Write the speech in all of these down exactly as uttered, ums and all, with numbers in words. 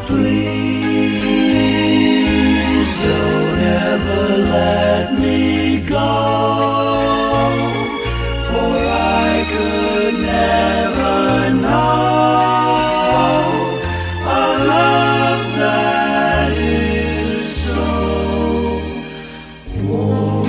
please don't ever let me go, for I could never know a love that is so warm.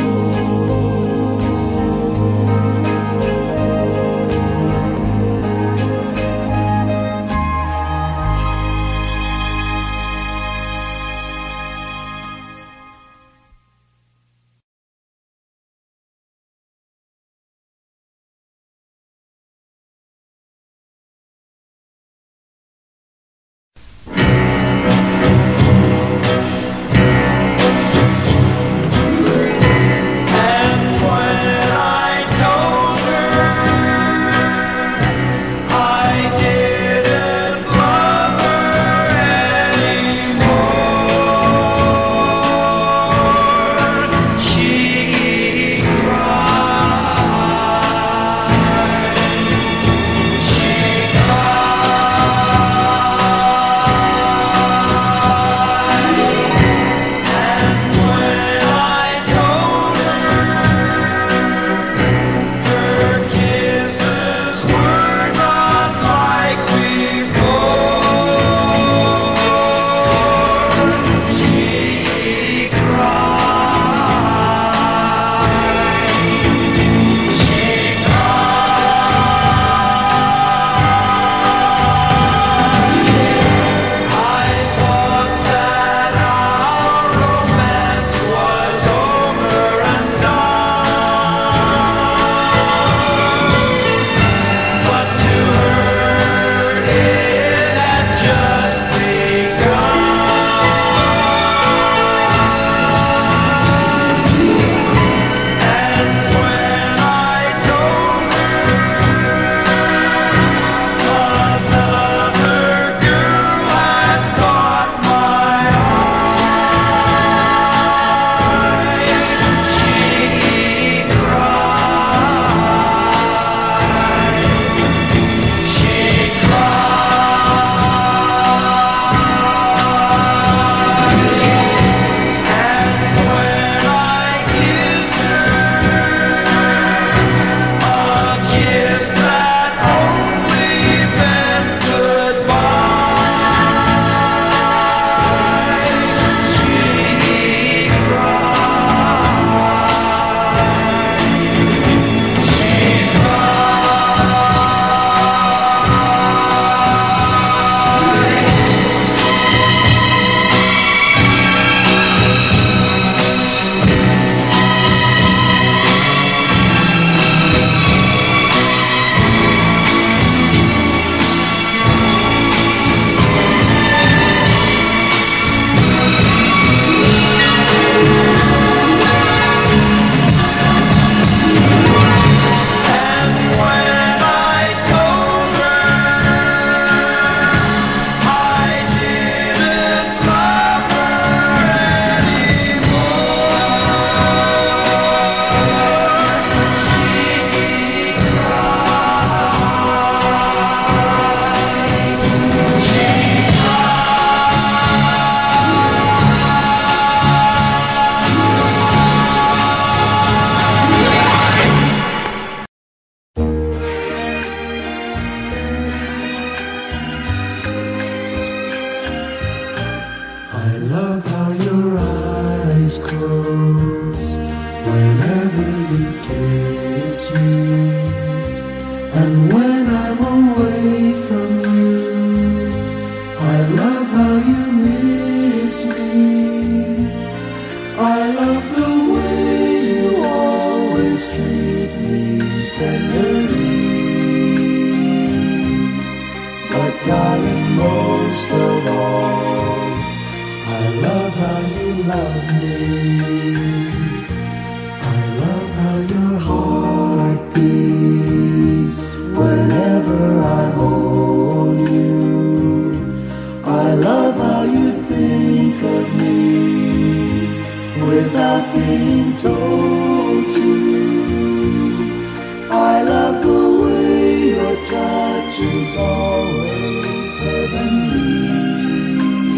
Touch is always heavenly.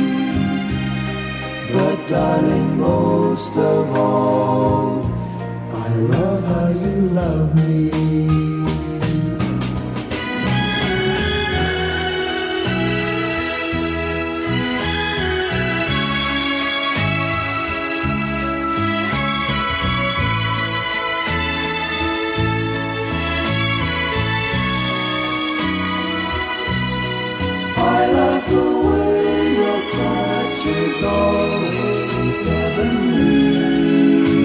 darling, most of all, I love how you love me. I love the way your touch is always heavenly.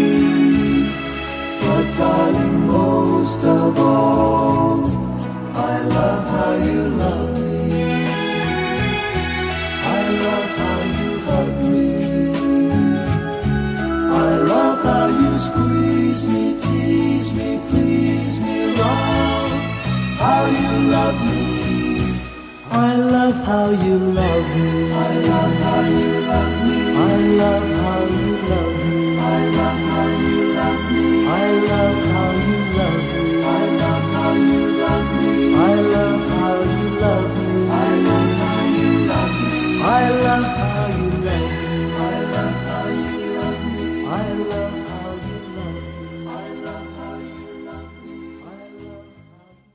But darling, most of all, I love how you love me. I love how you hug me. I love how you squeeze me, tease me, please me, love how you love me. I love how you love me. I love how you love me. I love how you love me. I love how you love me. I love how you love me. I love how you love me. I love how you love me. I love how you love me. I love how you love me. I love how you love me. I love how you love me. I love how you love me. I love how you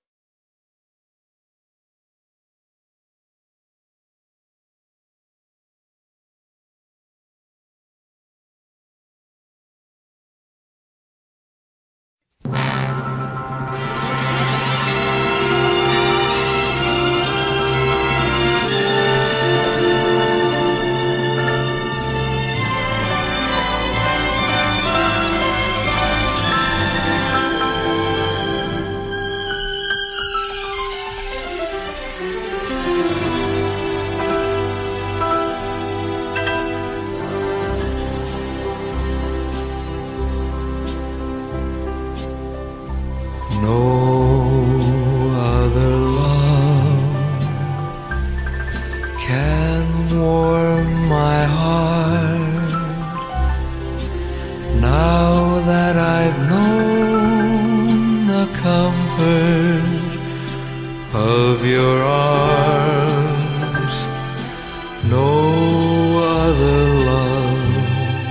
of your arms, no other love.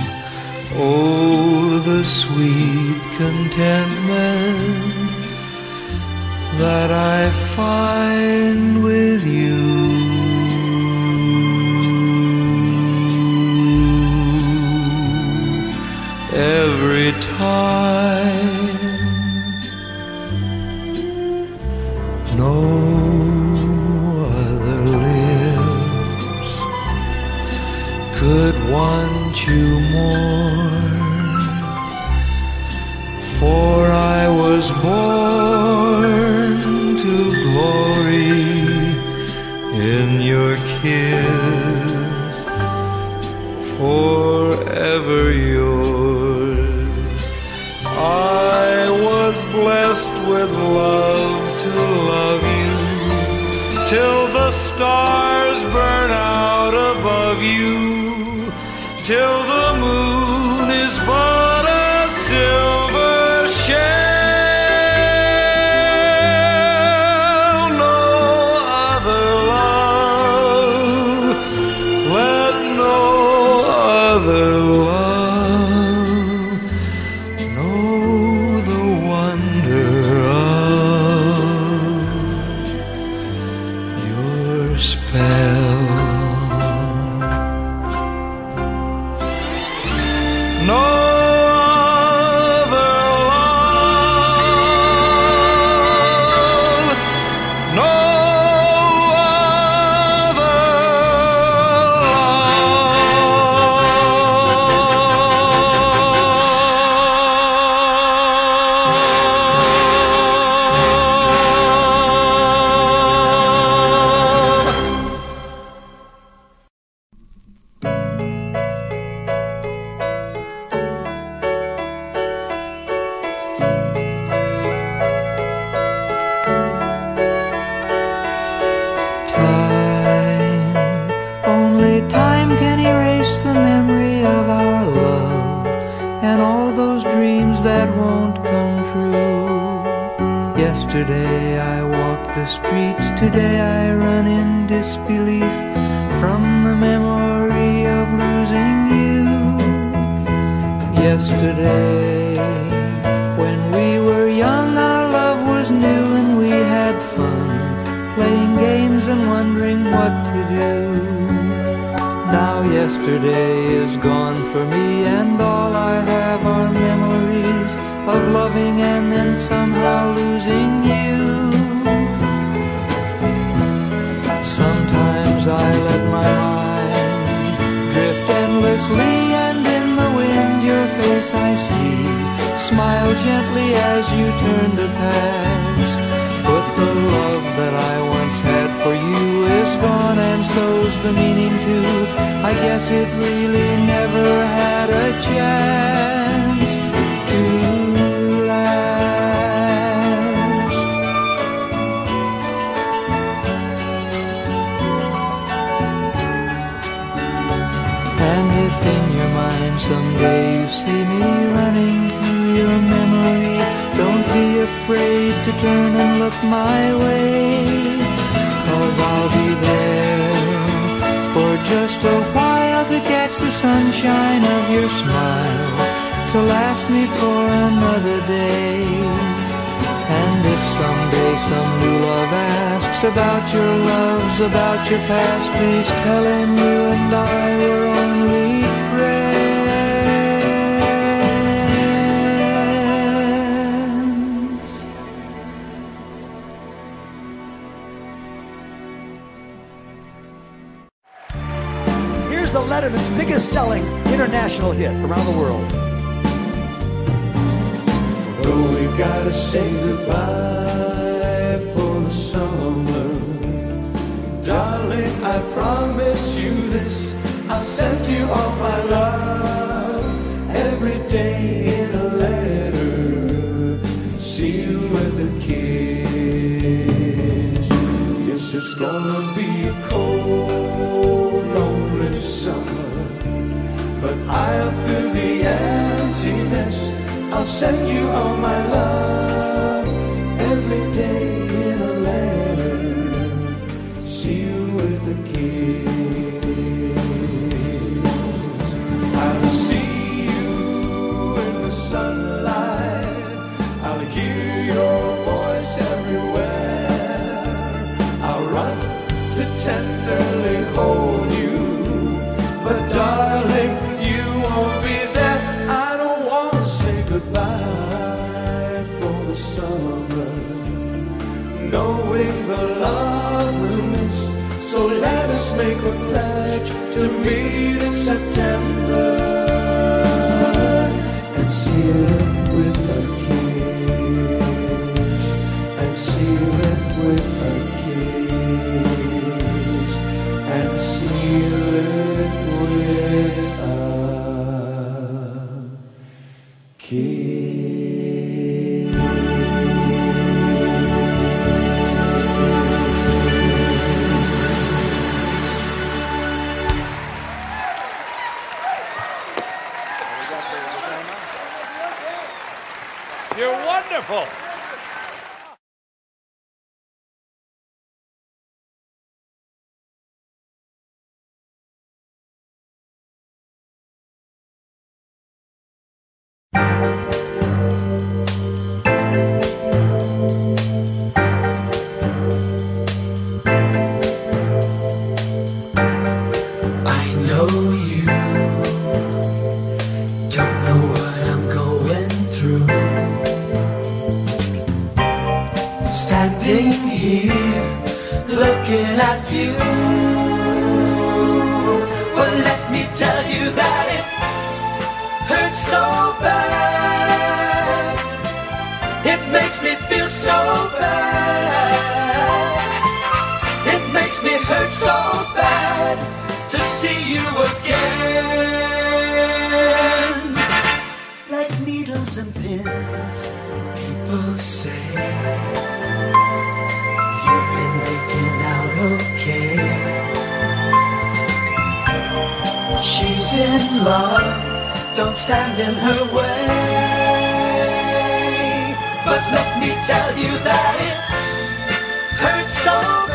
Oh, the sweet contentment that I find with you. Every time, no other lips could want you more, for I was born to glory in your kiss, forever yours. I was blessed with love to love you, till the stars burn out above you, till the moon is but a silver shell. No other love, let no other love know the wonder of your spell. No other love, no other Time, only time can erase the memory of our love and all those dreams that won't come true. Yesterday I walked the streets, today I run in disbelief from the memory of losing yesterday. When we were young, our love was new and we had fun, playing games and wondering what to do. Now yesterday is gone for me, and all I have are memories of loving and then somehow losing you. Sometimes I let my mind drift endlessly, and in the wind your face I see. Smile gently as you turn to pass, but the love that I once had for you is gone, and so's the meaning too. I guess it really never had a chance to last. And if in your mind someday you see me running through your memory, don't be afraid to turn and look my way, 'cause I'll be there for just a while to catch the sunshine of your smile, to last me for another day. And if someday some new love asks about your loves, about your past, please tell him you and I were only friends. Here's the Lettermen's biggest selling international hit around the world. Though we gotta say goodbye for the summer, darling, I promise you this, I'll send you all my love every day in a letter, sealed with a kiss. Yes, it's gonna be a cold, lonely summer, but I'll fill the emptiness. I'll send you all my love every day in a letter, sealed with a kiss. I'll see you in the sunlight, I'll hear your voice everywhere, I'll run to tenderly hold you, but darling, you won't be there. I don't want to say goodbye for the summer, knowing the love we'll miss. So let us make a pledge to meet in September and seal it with a kiss, and seal it with a kiss, and seal it with a kiss. You're wonderful. I know you don't know what I'm going through, standing here looking at you. Well, let me tell you that it hurts so bad, it makes me feel so bad, it makes me hurt so bad to see you again. Like needles and pins, people say you've been making out okay. She's in love, don't stand in her way. But let me tell you that it hurts so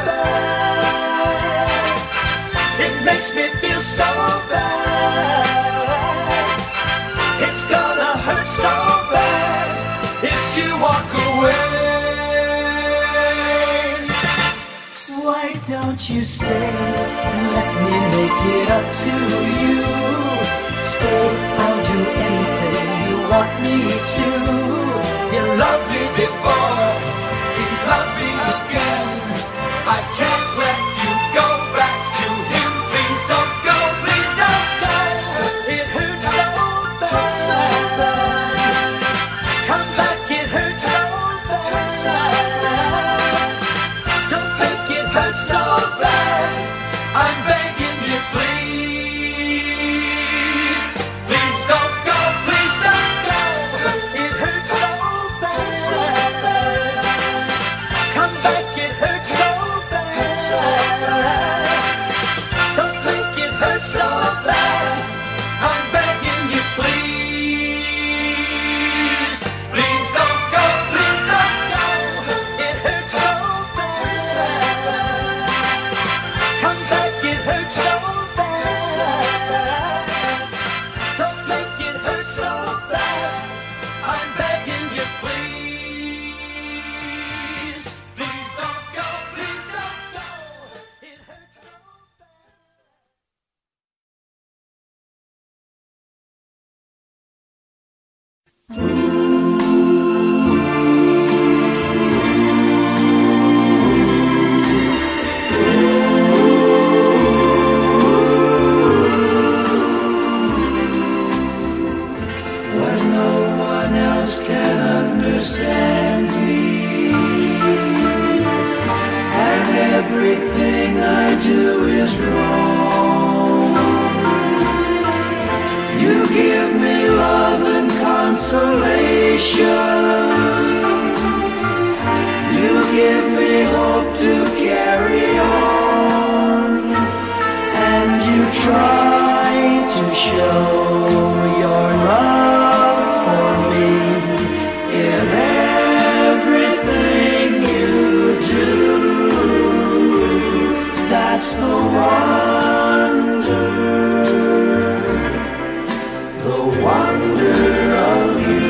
bad, it makes me feel so bad, It's gonna hurt so bad if you walk away. Why don't you stay and let me make it up to you? Stay, I'll do anything you want me to. You loved me before, please love me again. I can't let you go back to him. Please don't go, please don't go. It hurts so bad, so bad. Come back, it hurts so bad, so bad. Don't make it hurt so bad. I'm begging you, please. Please don't go, please don't go. It hurts so bad, so bad. Come back, it hurts so bad, so bad. Don't make it hurt so bad. I'm begging you, please. Please don't go, please don't go. It hurts so bad, so bad. Come back, it hurts so bad, so bad. Don't make it hurt so bad. I'm begging you, please. Please don't go, please don't go. It hurts so bad. But no one else can understand me, and everything I do is wrong. You give me love and consolation. You give me hope to carry on, and you try to show your love for me in everything you do. That's the wonder, the wonder of you.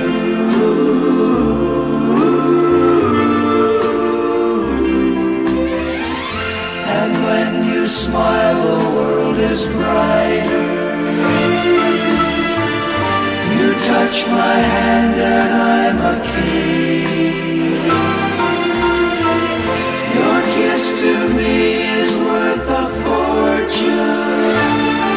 And when you smile, the world is brighter. You touch my hand and I'm a king. Your kiss to me is worth a fortune.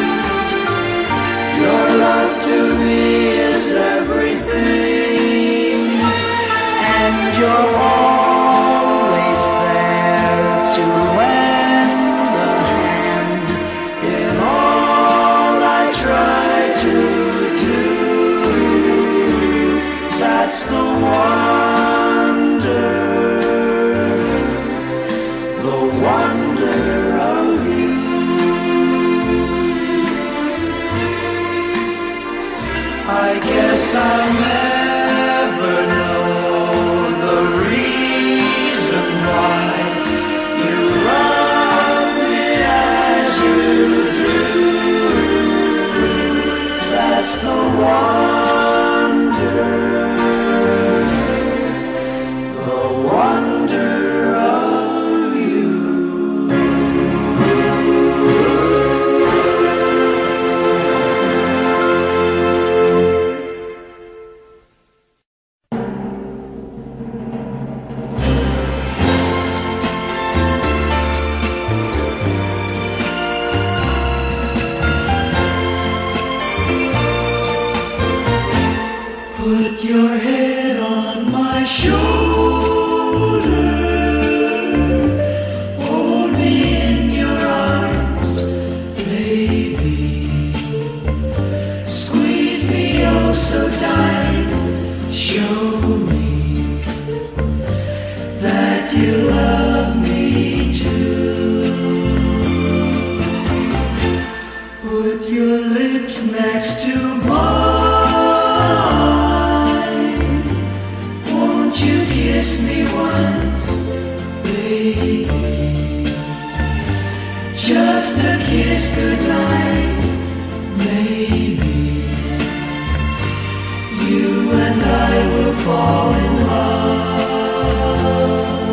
Your love to me is everything, and you're always there to lend a hand in all I try to do. That's the wonder, the wonder of you. I guess I'll never know the reason why you love me as you do. That's the wonder, the wonder of you. Put your head on my shoulder, hold me in your arms, baby. Squeeze me oh so tight, show me that you love me too. Put your lips next to mine, won't you kiss me once, baby? Just a kiss goodnight, maybe. I will fall in love.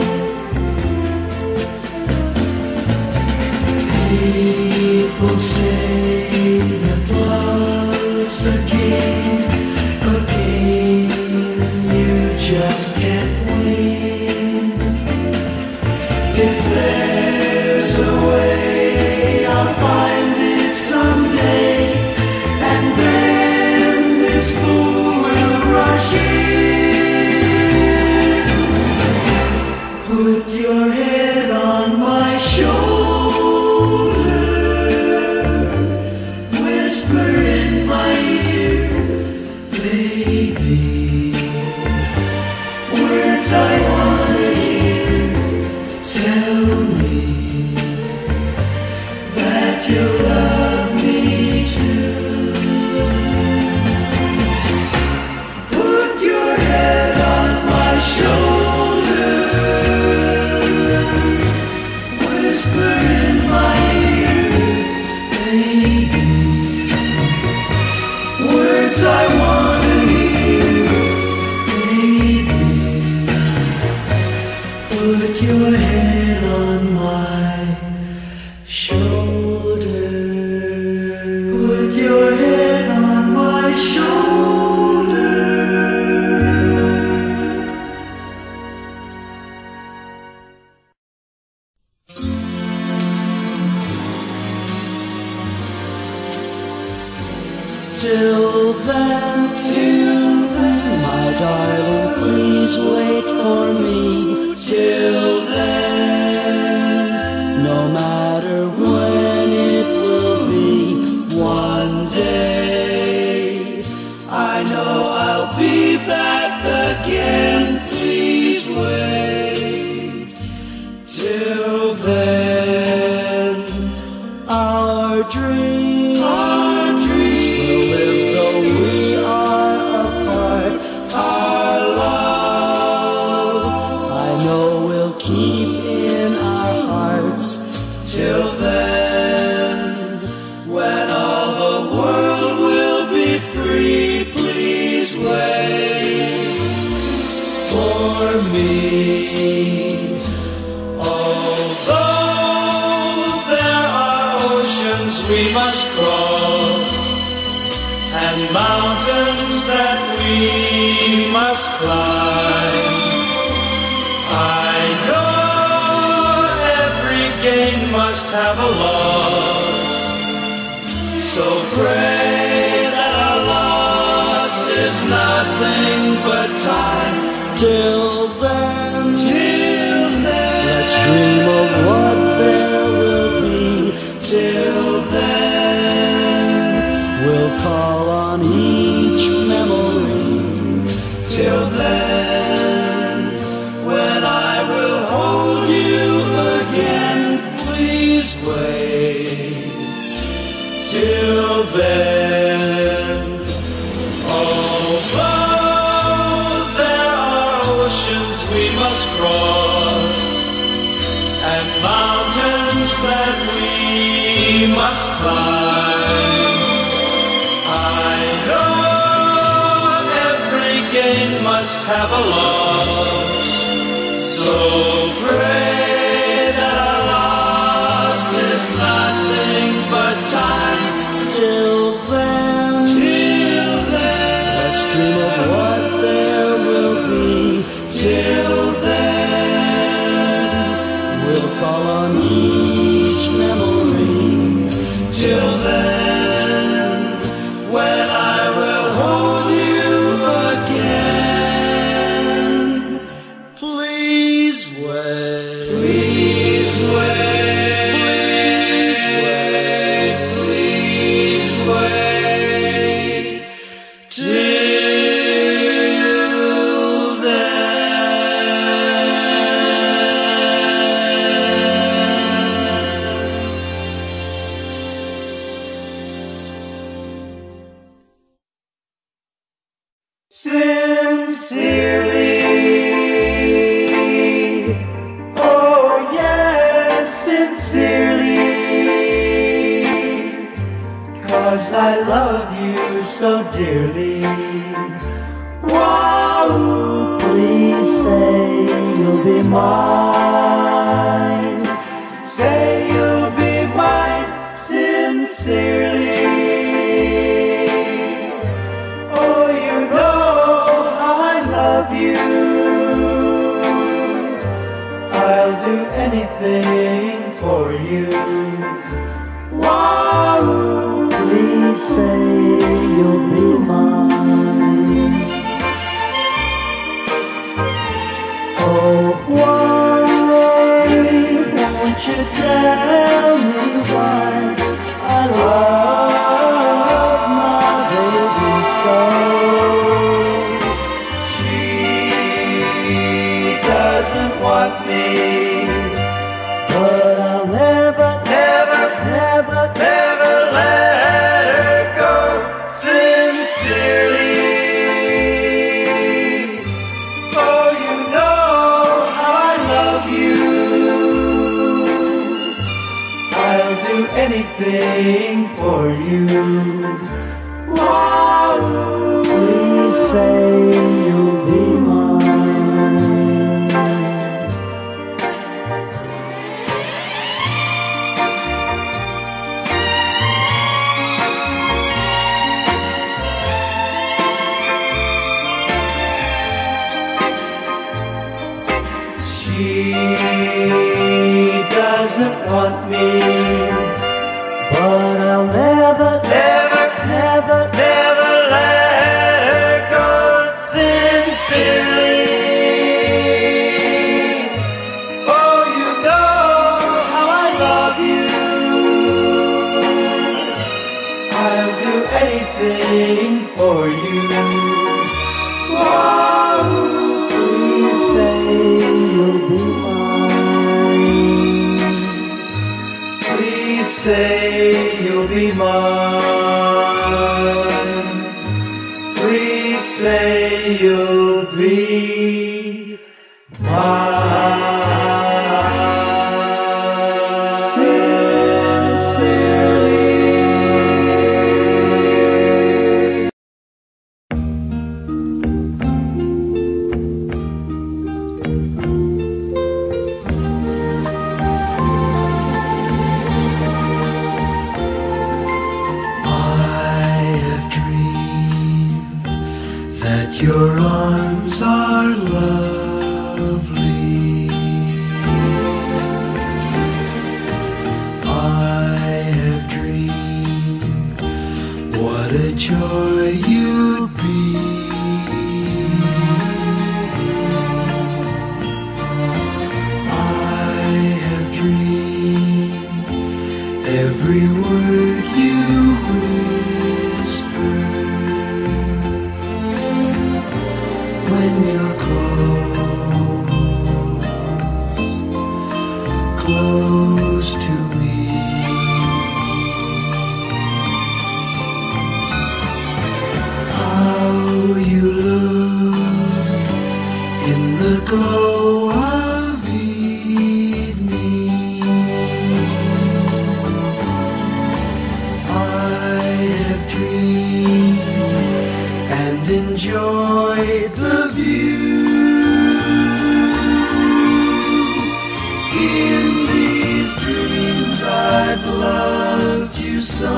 People say that love's a game, a game you just can't win. If there's a way, I'll find it someday, and then this fool will rush in. Put your head on my shoulder, whisper in my ear, baby, words I want to hear. Tell me that you love me too. Put your head on my shoulder, whisper in my ear, baby, words I want to hear, baby. Put your head on my shoulder. Put your head on my shoulder. Till then, till then, my darling, please wait for me. Till then, no matter when it will be, one day I know I'll be back again. Please wait. Till then, our dreams, our dreams will live though we are apart. Our love, I know, will keep in our hearts. Till then, when all the world will be free, please wait for me. Although there are oceans we must cross, and mountains that we must climb, I know every gain must have a loss. So pray that our loss is nothing but time. Till then, till then, let's dream of what there will be. Till then, we'll call on each memory. Till then, when I will hold you again, please wait. Till then, although there are oceans we must cross, and mountains that we must climb, I know every gain must have a loss. So pray that our loss is nothing but time. Till then, till then, let's dream of what there will be. Till then, we'll call on each memory. Till then, when I will hold you again, please wait, please wait, please wait, please wait, till then. Sincerely, oh yes, sincerely, 'cause I love you so dearly. Wow, please say you'll be mine. Say you'll be mine sincerely. Oh, you know how I love you. I'll do anything for you. Wow, Please say you'll be mine. Oh, why won't you tell me why I love my baby so? she doesn't want me, But I'll never, never, never, never let her go sincerely. Oh, you know how I love you. I'll do anything for you. Wow, please say you'll be mine. she doesn't want me, But I'll never, never, never, never let her go sincerely. Oh, you know how I love you. I'll do anything for you. Wow, please say you'll be mine. please say you'll be mine. Please say you'll be mine. Sincerely. Your arms are lovely. I have dreamed what a joy you'd be. I have dreamed every word you whisper when you're close, close to me. How you look in the glow of evening. I have dreamed and enjoyed the view. In these dreams I've loved you so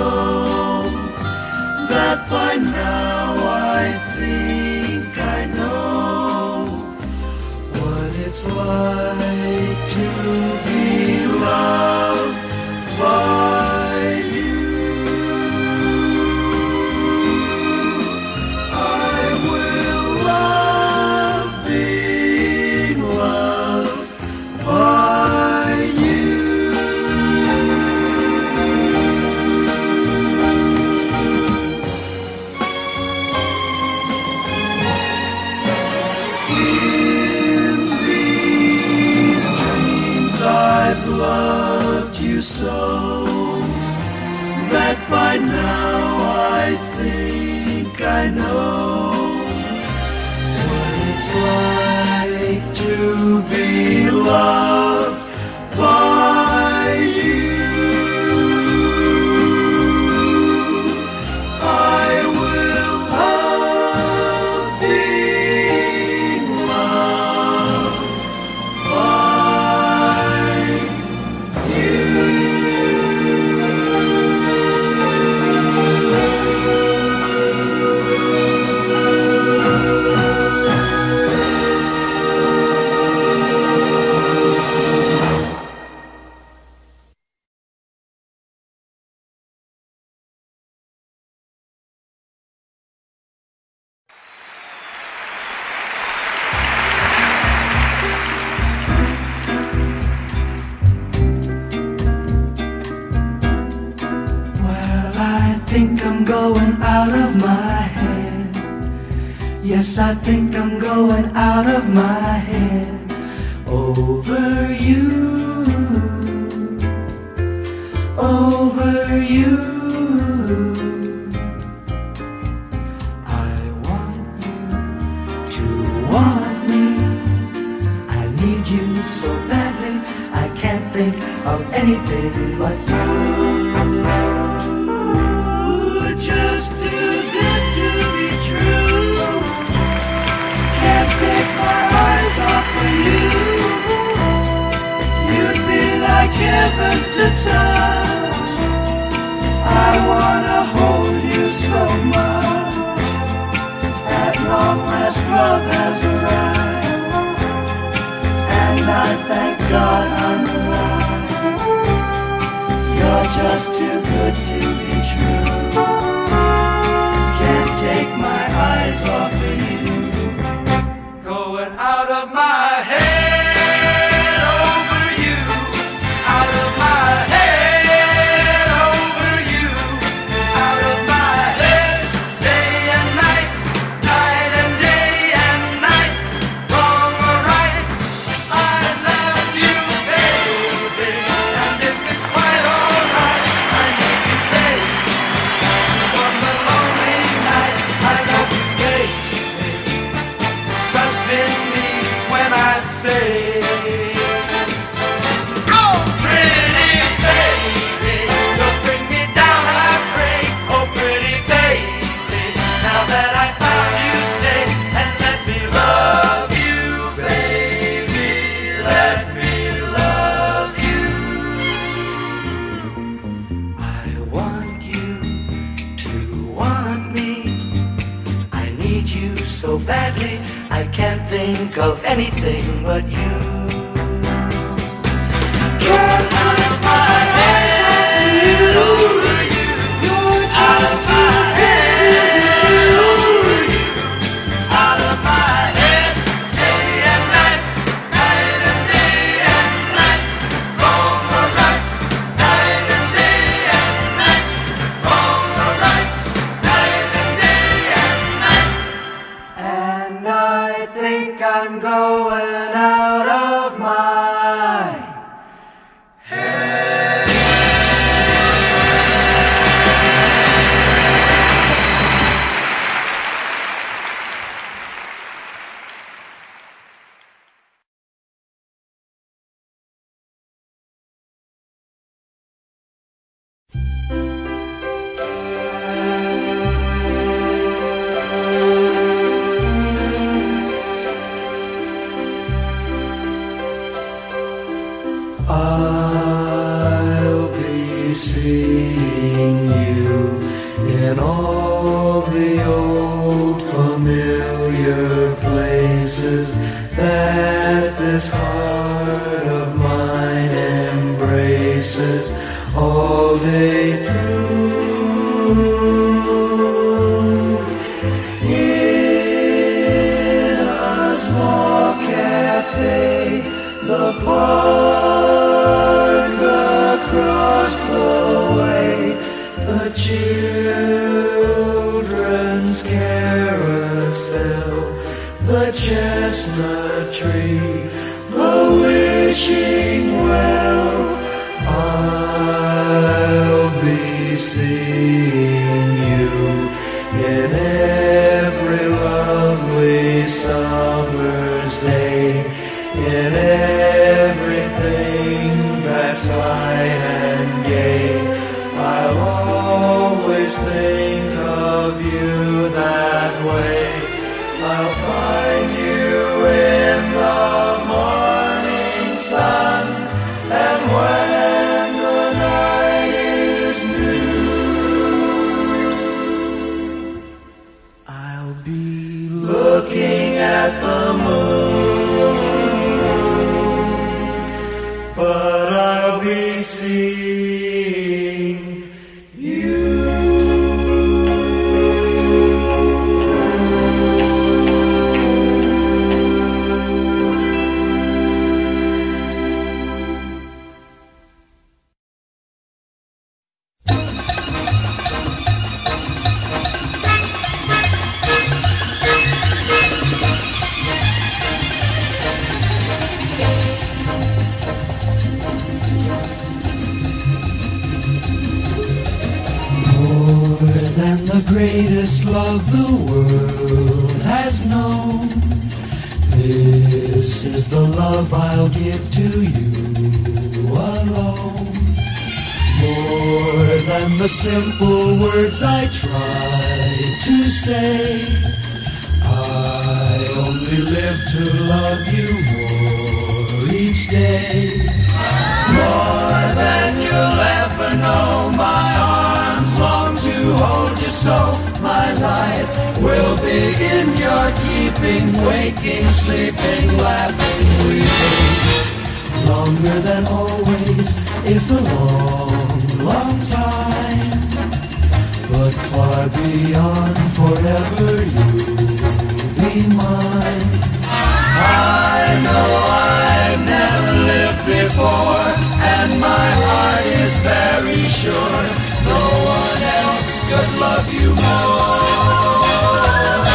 that by now I think I know what it's like to be loved by you. I will love being loved by you. In these dreams I've loved you so that by now I think I know what it's like to be loved by you. I will love being I'm going out of my head. Yes, I think I'm going out of my head over you, over you. I want you to want me. I need you so badly, I can't think of anything but you. Just too good to be true. Can't take my eyes off of you. You'd be like heaven to touch. I wanna hold you so much. At long last love has arrived, and I thank God I'm alive. You're just too good to be true. Can't take my eyes off of you. Going out of my head over you. Out of my head over you. Out of my head day and night. Night and day and night. Wrong or right, I love you, baby. And if it's quite alright, I need you, baby. On the lonely night, I love you, baby. Trust in me when I say, oh, pretty baby, don't bring me down, I pray. Oh, pretty baby, now that I found you, stay and let me love you, baby. Let me love you. I want you to want me. I need you so badly, I can't think of anything but you. Can't put my head over you. Out of my head over you. Out of my head day and night. Night and day and night. Wrong or right. Night and day and night. Wrong or right. Night and day and night. And I think I'm going out of my head. I'll be seeing you in all the old familiar places that this heart of mine embraces all day through. In a small cafe, the park across the way, the children's carousel, the chestnut tree, the wishing well, I'll be than the greatest love the world has known. This is the love I'll give to you alone. More than the simple words I try to say, I only live to love you more each day. More than you'll ever know, my arms long to hold you so. My life will be in your keeping, waking, sleeping, laughing, weeping. Longer than always is a long, long time, but far beyond forever you'll be mine. I know I've never lived before, and my heart is very sure no one else could love you more.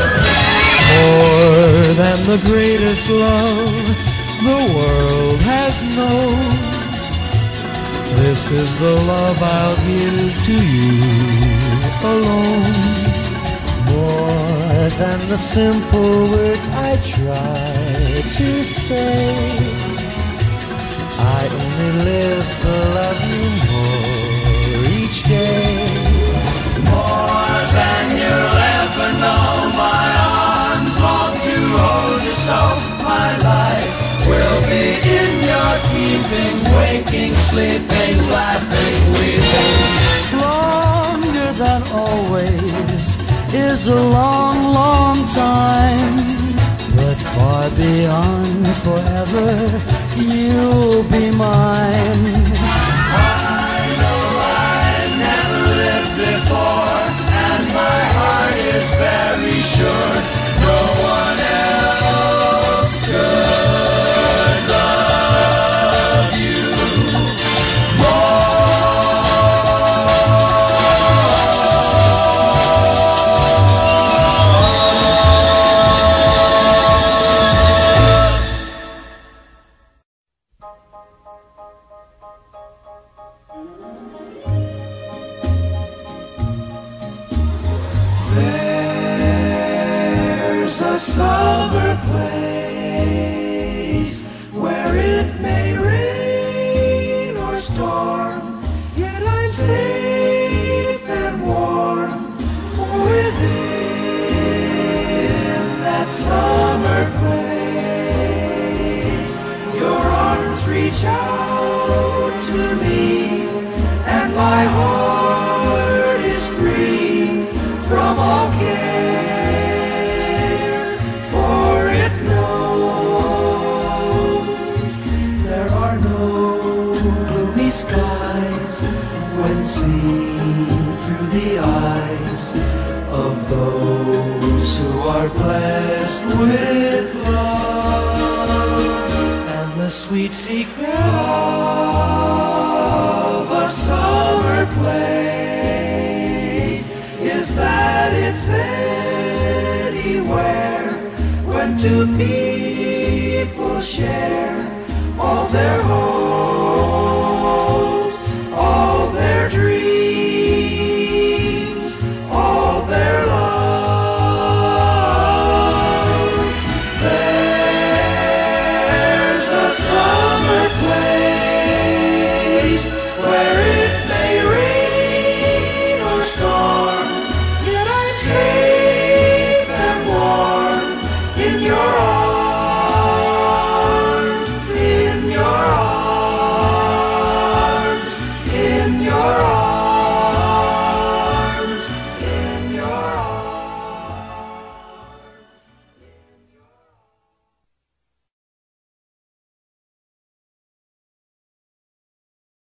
More than the greatest love the world has known. This is the love I'll give to you alone. More than the simple words I try to say, I only live to love you more each day. More than you'll ever know, my arms long to hold you so. My life will be in your keeping, waking, sleeping, laughing, weeping. Longer than always is a long, long time, but far beyond forever you'll be mine. I know I've never lived before, and my heart is very sure no one else could love you There's a summer place where it may rain or storm, yet I'm safe and warm. For within that summer place, your arms reach out to me, and my heart is free from all care, for it knows there are no gloomy skies when seen through the eyes of those who are blessed with love. And the sweet secret of a summer place is that it's anywhere when two people share all their hopes